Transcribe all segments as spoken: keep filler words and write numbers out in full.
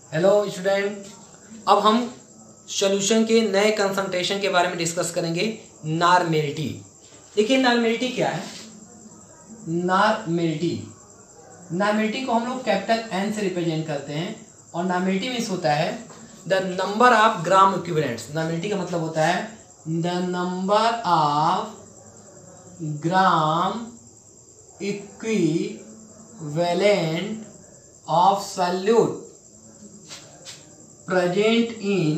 Hello student, अब हम solution के नए कंसंट्रेशन के बारे में डिस्कस करेंगे। नॉर्मेलिटी। देखिए नॉर्मेलिटी क्या है। नॉर्मेलिटी नॉर्मेलिटी को हम लोग कैपिटल एन से रिप्रेजेंट करते हैं और नॉर्मेलिटी मीन्स होता है the number of gram equivalents. Normality का मतलब होता है the number of gram equivalent of solute present in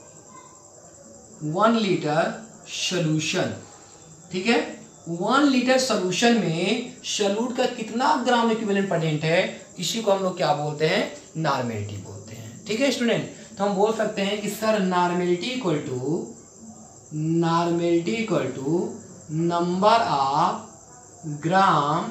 one litre solution. ठीक है, वन लीटर सोल्यूशन में सोल्यूट का कितना ग्राम इक्विवेलेंट प्रेजेंट है, इसी को हम लोग क्या बोलते हैं, नॉर्मेलिटी बोलते हैं। ठीक है स्टूडेंट, तो हम बोल सकते हैं कि sir normality equal to normality equal to number of gram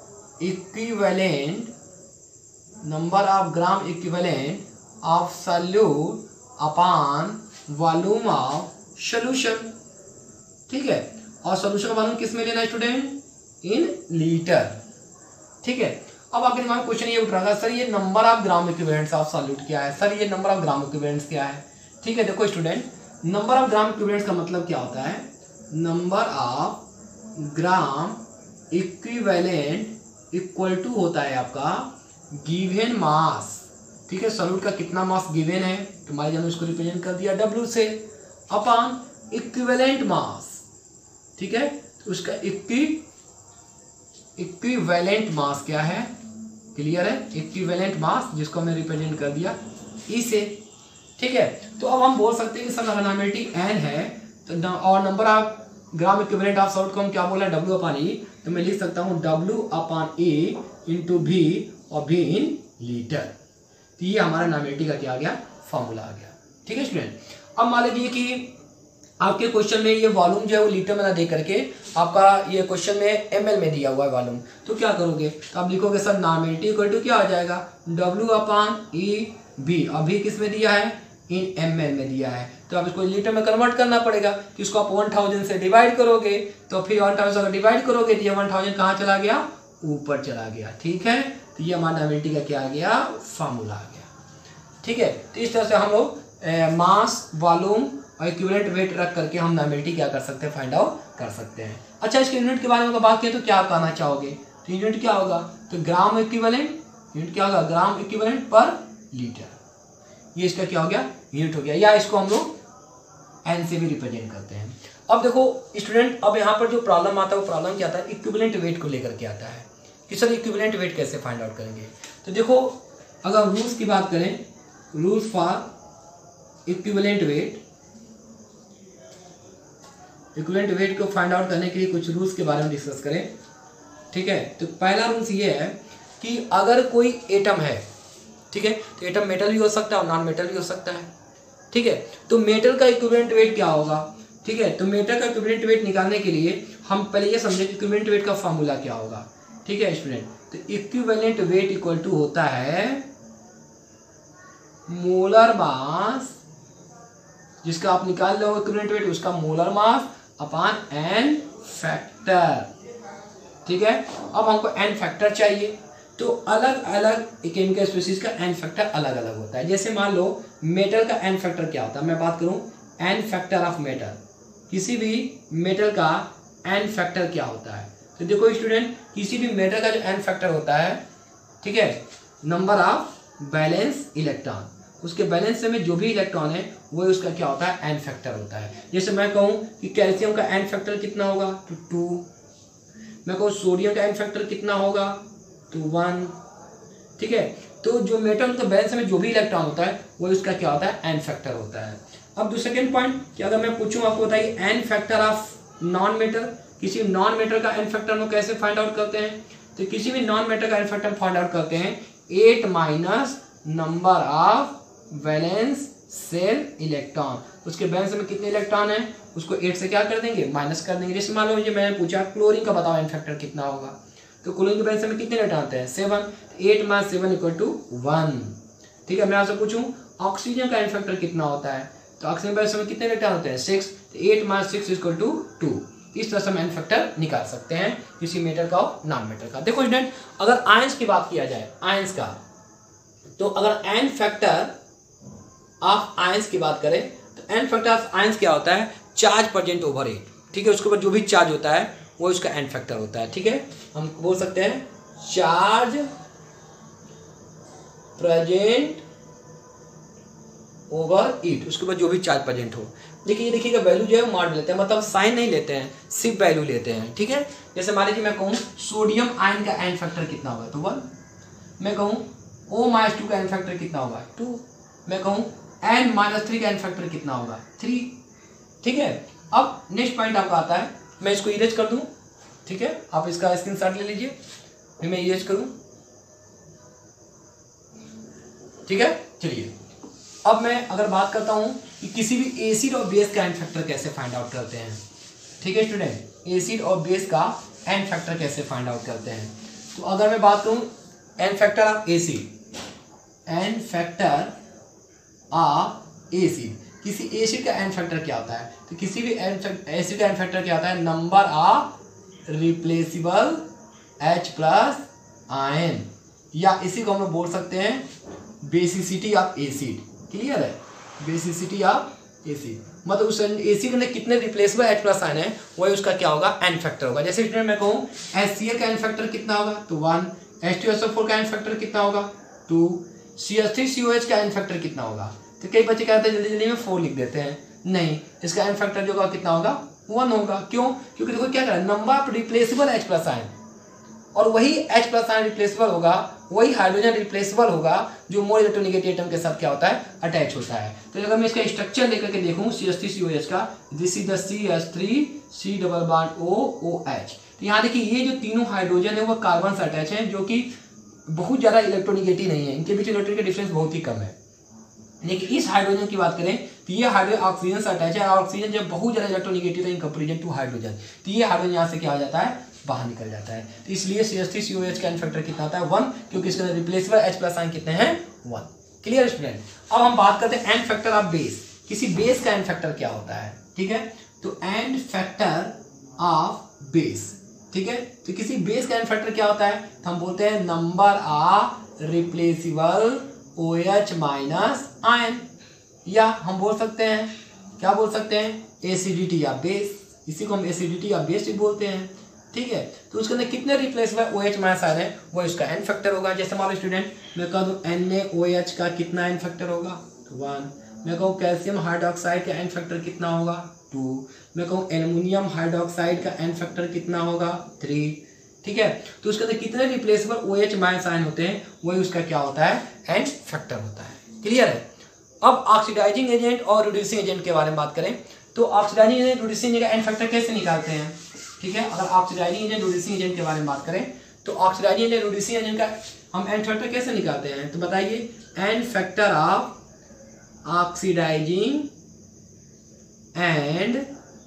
equivalent number of gram equivalent of solute upon volume of solution. ठीक है, और सॉल्यूशन का वॉल्यूम किस में लेना है स्टूडेंट, इन लीटर। ठीक है, अब आपके दिमाग में क्वेश्चन ये उठ रहा है सर ये number of gram equivalents of solute क्या है, सर ये नंबर ऑफ ग्राम इक्विवेलेंट्स क्या है। ठीक है, देखो student, number of gram equivalents का मतलब क्या होता है, number of gram equivalent equal to होता है आपका गिवन मास। ठीक है, सॉल्यूट का कितना मास गिवन है, तुम्हारे जन उसको रिप्रेजेंट कर दिया डब्ल्यू से, अपॉन इक्विवेलेंट मास। ठीक है, तो उसका इक्वी इक्विवेलेंट मास क्या है, क्लियर है, इक्विवेलेंट मास जिसको हमने रिप्रेजेंट कर दिया ई से। ठीक है, तो अब हम बोल सकते हैं कि सर नॉर्मेलिटी एन है तो और number of gram equivalent of solute को हम क्या बोला, डब्ल्यू अपॉन ई। तो मैं लिख सकता हूँ डब्ल्यू अपॉन ई इंटू भी और भी इन लीटर। तो ये हमारा नॉर्मेलिटी का क्या आ गया, फॉर्मूला आ गया। ठीक है स्टूडेंट, अब मान लीजिए कि आपके क्वेश्चन में ये वॉल्यूम जो है वो लीटर में ना दे करके आपका ये क्वेश्चन में एमएल में दिया हुआ है वॉल्यूम, तो क्या करोगे, तो आप लिखोगे सर नॉर्मेलिटी इक्वल टू क्या आ जाएगा, डब्ल्यू अपॉन ई बी। अभी किस में दिया है, इन एमएल में दिया है, तो आप इसको लीटर में कन्वर्ट करना पड़ेगा। कि इसको आप वन थाउजेंड से डिवाइड करोगे तो फिर वन थाउजेंड अगर डिवाइड करोगे तो ये वन थाउजेंड कहाँ चला गया, ऊपर चला गया। ठीक है, तो ये हमारा नॉर्मेलिटी का क्या आ गया, फॉर्मूला आ गया। ठीक है, तो इस तरह से हम लोग मास, वॉल्यूम और इक्विवेलेंट वेट रख करके हम नॉर्मेलिटी क्या कर सकते हैं, फाइंड आउट कर सकते हैं। अच्छा, इसके यूनिट के बारे में बात किया तो क्या कहना चाहोगे, तो यूनिट क्या होगा, तो ग्राम इक्विवेलेंट, यूनिट क्या होगा, ग्राम इक्विवेलेंट पर लीटर। ये इसका क्या हो गया, यूनिट हो गया, या इसको हम लोग एन से भी रिप्रेजेंट करते हैं। अब देखो स्टूडेंट, अब यहाँ पर जो प्रॉब्लम आता है वो प्रॉब्लम क्या आता है, इक्विवेलेंट वेट को लेकर के आता है कि सर इक्विवेलेंट वेट कैसे फाइंड आउट करेंगे। तो देखो अगर रूल्स की बात करें, rules for equivalent weight, equivalent weight को फाइंड आउट करने के लिए कुछ रूल्स के बारे में डिस्कस करें। ठीक है, तो पहला रूल्स ये है कि अगर कोई एटम है, ठीक है, तो एटम मेटल भी हो सकता है और नॉन मेटल भी हो सकता है। ठीक है, तो मेटल का इक्विवेलेंट वेट क्या होगा, ठीक है, तो मेटल का इक्विवेलेंट वेट निकालने के लिए हम पहले ये समझे कि इक्विवेलेंट वेट का फॉर्मूला क्या होगा। ठीक है स्टूडेंट, तो इक्विवेलेंट वेट इक्वल टू होता है मोलर मास, जिसका आप निकाल लो इक्विवेलेंट वेट, उसका molar mass upon N factor. ठीक है, अब हमको एन फैक्टर चाहिए, तो अलग अलग केमिकल स्पीशीज का एन फैक्टर अलग अलग होता है। जैसे मान लो मेटल का एन फैक्टर क्या होता है, मैं बात करूं एन फैक्टर ऑफ मेटल, किसी भी मेटल का एन फैक्टर क्या होता है, तो देखो स्टूडेंट, किसी भी मेटल का जो एन फैक्टर होता है, ठीक है, नंबर ऑफ बैलेंस इलेक्ट्रॉन, उसके बैलेंस में जो भी इलेक्ट्रॉन है वो उसका क्या होता है, एन फैक्टर होता है। जैसे मैं कहूँ कि कैल्शियम का एन फैक्टर कितना होगा, तो टू। मैं कहूँ सोडियम का एन फैक्टर कितना होगा, तो वन। ठीक है, तो जो मेटल का बैलेंस में जो भी इलेक्ट्रॉन होता है वो उसका क्या होता है, एन फैक्टर होता है। अब दूसरा सेकेंड पॉइंट कि अगर मैं पूछूं आपको बताइए n factor of non metal, किसी नॉन मेटल का एन फैक्टर हम कैसे फाइंड आउट करते हैं, तो किसी भी नॉन मेटल का एन फैक्टर फाइंड आउट करते हैं eight minus number of valence shell electron, उसके बैलेंस में कितने इलेक्ट्रॉन है उसको एट से क्या कर देंगे, माइनस कर देंगे। जैसे मान लो मुझे मैंने पूछा क्लोरीन का बताओ एन फैक्टर कितना होगा, तो क्लोरीन के बैलेंस में कितने इलेक्ट्रॉन आते हैं, seven, eight minus seven equal to one. ठीक है, मैं आपसे पूछूं ऑक्सीजन का एन फैक्टर कितना होता है, तो ऑक्सीजन बैलेंस में कितने इलेक्ट्रॉन होते हैं, सिक्स, तो eight minus six equal to two. इस तरह से हम एन फैक्टर निकाल सकते हैं किसी मेटल का और नॉन मेटल का। देखो स्टूडेंट, अगर आयंस की बात किया जाए, आयंस का, तो अगर एन फैक्टर ऑफ आयंस की बात करें तो एन फैक्टर ऑफ आयंस क्या होता है, चार्ज प्रेजेंट ओवर इट, ठीक है। उसके ऊपर जो भी चार्ज होता है वो उसका एन फैक्टर होता है, ठीक है। हम बोल सकते हैं चार्ज प्रेजेंट ओवर इट, उसके ऊपर जो भी चार्ज प्रेजेंट हो। देखिए ये देखिएगा वैल्यू जो है मॉड लेते हैं, मतलब साइन नहीं लेते हैं, सिर्फ वैल्यू लेते हैं, ठीक है। जैसे मान लीजिए मैं कहूँ सोडियम आयन का एन फैक्टर कितना होगा तो वन, मैं कहूँ ओ माइनस टू का एन फैक्टर कितना होगा टू, मैं कहूँ एन माइनस थ्री का एन फैक्टर कितना होगा थ्री, ठीक है। अब नेक्स्ट पॉइंट आपका आता है, मैं इसको इरेज कर दूं, ठीक है, आप इसका स्क्रीनशॉट ले लीजिए, फिर मैं इरेज करूं, ठीक है। चलिए अब मैं अगर बात करता हूं कि किसी भी एसिड और बेस का एन फैक्टर कैसे फाइंड आउट करते हैं, ठीक है स्टूडेंट, एसिड और बेस का एन फैक्टर कैसे फाइंड आउट करते हैं। तो अगर मैं बात करूं n factor of acid, n factor of acid, किसी एसिड का एन फैक्टर क्या होता है, तो किसी भी एसिड का एन फैक्टर क्या होता है, number of replaceable H plus ion, या इसी को हम लोग बोल सकते हैं बेसिसिटी ऑफ एसिड, क्लियर है, बेसिसिटी ऑफ एसिड, मतलब उस एसिड में कितने रिप्लेसेबल H प्लस आयन है वही उसका क्या होगा एन फैक्टर होगा। जैसे इसमें मैं कहूँ HCl का एन फैक्टर कितना होगा तो one, H two S O four का एन फैक्टर कितना होगा two, C H three C O H का एन फैक्टर कितना होगा, तो कई बच्चे कहते हैं जल्दी जल्दी में फोर लिख देते हैं, नहीं, इसका एन फैक्टर जो होगा कितना होगा वन होगा, क्यों, क्योंकि देखो क्या करें number of replaceable H plus ion, और वही H प्लस आयन रिप्लेसेबल होगा, वही हाइड्रोजन रिप्लेसेबल होगा जो मोर इलेक्ट्रोनेगेटिव एटम के साथ क्या होता है अटैच होता है। तो अगर मैं इसका स्ट्रक्चर लेकर के देखूं C H three C O H का, this is the C H three C double bond O O H, तो यहाँ देखिए ये जो तीनों हाइड्रोजन है वो कार्बन से अटैच है, जो कि बहुत ज्यादा इलेक्ट्रोनेगेटिव नहीं है, इनके बीच इलेक्ट्रॉनिक डिफरेंस बहुत ही कम है। लेकिन इस हाइड्रोजन की बात करें तो ये हाइड्रोजन ऑक्सीजन से अटैच है, और ऑक्सीजन जब बहुत ज्यादा इलेक्ट्रोनेगेटिव है इन कंपेरिजन टू हाइड्रोजन, तो ये हाइड्रोजन यहाँ से क्या हो जाता है बाहर निकल जाता है। तो इसलिए C H three C O H का एन फैक्टर कितना होता है वन, क्योंकि इसके अंदर रिप्लेसेबल H प्लस आयन कितने हैं वन, क्लियर स्टूडेंट। अब हम बात करते हैं एन फैक्टर ऑफ बेस, किसी बेस का एन फैक्टर क्या होता है, ठीक है। तो एन फैक्टर ऑफ बेस, ठीक है, तो किसी बेस का एन फैक्टर क्या होता है, तो हम बोलते हैं number of replaceable O H minus ion, या हम बोल सकते हैं क्या बोल सकते हैं एसिडिटी ऑफ बेस, इसी को हम एसिडिटी ऑफ बेस भी बोलते हैं, ठीक है। तो उसके अंदर कितने रिप्लेसेबल OH माइनस आयन है वो इसका एन फैक्टर होगा। जैसे मान लो स्टूडेंट मैं कह दूं NaOH का कितना एन फैक्टर होगा वन, मैं कहूँ कैल्शियम हाइड्रोक्साइड का एन फैक्टर कितना होगा टू, मैं कहूँ एल्युमिनियम हाइड्रोक्साइड का एन फैक्टर कितना होगा थ्री, ठीक है। तो उसके अंदर कितने रिप्लेसेबल OH माइनस आयन होते हैं वही उसका क्या होता है एन फैक्टर होता है, क्लियर है। अब ऑक्सीडाइजिंग एजेंट और रिड्यूसिंग एजेंट के बारे में बात करें तो ऑक्सीडाइजिंग एजेंट रिड्यूसिंग एजेंट का एन फैक्टर कैसे निकालते हैं, ठीक है। अगर ऑक्सीडाइजिंग एजेंट रिड्यूसिंग एजेंट के बारे में बात करें तो ऑक्सीडाइजिंग एजेंट रिड्यूसिंग एजेंट का हम एन फैक्टर कैसे निकालते हैं, तो बताइए n factor of oxidising and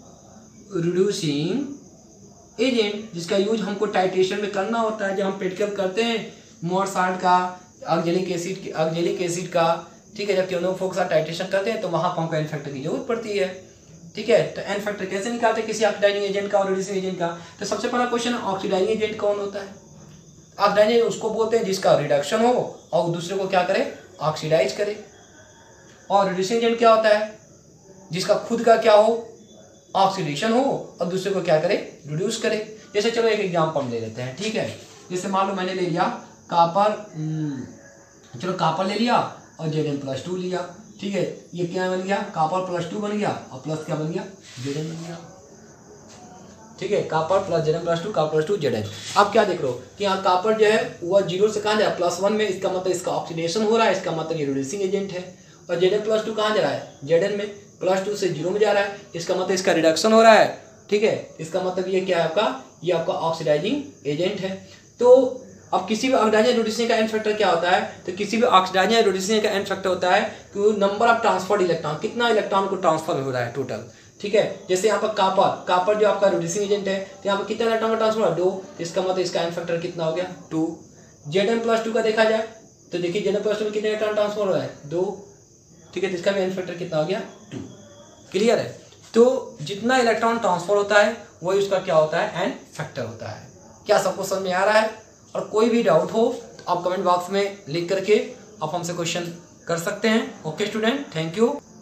reducing agent, जिसका यूज हमको टाइट्रेशन में करना होता है, जब हम प्रैक्टिकल करते हैं मोर साल्ट का, ऑक्जेलिक एसिड ऑक्जेलिक एसिड का, ठीक है, जब क्योनोफोक के साथ टाइट्रेशन करते हैं तो वहां पर हमको एन फैक्टर की जरूरत पड़ती है, ठीक है। तो एन फैक्टर कैसे निकालते हैं किसी ऑक्सीडाइजिंग एजेंट का और रिड्यूसिंग एजेंट का, तो सबसे पहला क्वेश्चन ऑक्सीडाइजिंग एजेंट कौन होता है, ऑक्सीडाइजिंग एजेंट उसको बोलते हैं जिसका रिडक्शन हो और दूसरे को क्या करे ऑक्सीडाइज करे, और रिड्यूसिंग एजेंट क्या होता है जिसका खुद का क्या हो ऑक्सीडेशन हो और दूसरे को क्या करे रिड्यूस करे। जैसे चलो एक एग्जाम्पल ले लेते हैं, ठीक है। जैसे मान लो मैंने ले लिया कापर, चलो कापर ले लिया और जेड एन प्लस टू लिया, ठीक है, ये क्या बन गया कापर प्लस टू बन गया और प्लस क्या बन गया जेड एन बन गया, ठीक है, copper plus Z N plus two copper plus two Z N. अब क्या देख रहे हो कि यहाँ कापर जो है वह जीरो से कहाँ जा रहा है प्लस वन में, इसका मतलब इसका ऑक्सीडेशन हो रहा है, इसका मतलब ये रिड्यूसिंग एजेंट है, और जेड एन प्लस टू कहाँ जा रहा है जेड एन में प्लस टू से जीरो में जा रहा है, इसका मतलब इसका रिडक्शन हो रहा है, ठीक है, इसका मतलब ये क्या है आपका ये आपका ऑक्सीडाइजिंग एजेंट है। तो अब किसी भी ऑक्सीडाइजिंग रिड्यूसिंग का एन फैक्टर क्या होता है, तो किसी भी ऑक्सीडाइजिंग रिड्यूसिंग का एन फैक्टर होता है कि नंबर ऑफ ट्रांसफर्ड इलेक्ट्रॉन, कितना इलेक्ट्रॉन को ट्रांसफर हो रहा है टोटल, ठीक है। जैसे यहाँ पर कापर कापर जो आपका रिड्यूसिंग एजेंट है तो यहाँ पर कितना इलेक्ट्रॉन का ट्रांसफर है दो, तो इसका मतलब इसका एन फैक्टर कितना हो गया two. Z N plus two का देखा जाए तो देखिए जेड एन प्लस टू में कितने इलेक्ट्रॉन ट्रांसफर हो रहा है दो, ठीक है, तो इसका भी एन फैक्टर कितना हो गया टू, क्लियर है। तो जितना इलेक्ट्रॉन ट्रांसफर होता है वही उसका क्या होता है एन फैक्टर होता है। क्या सबको समझ में आ रहा है? और कोई भी डाउट हो तो आप कमेंट बॉक्स में लिख करके आप हमसे क्वेश्चन कर सकते हैं। Okay student, thank you.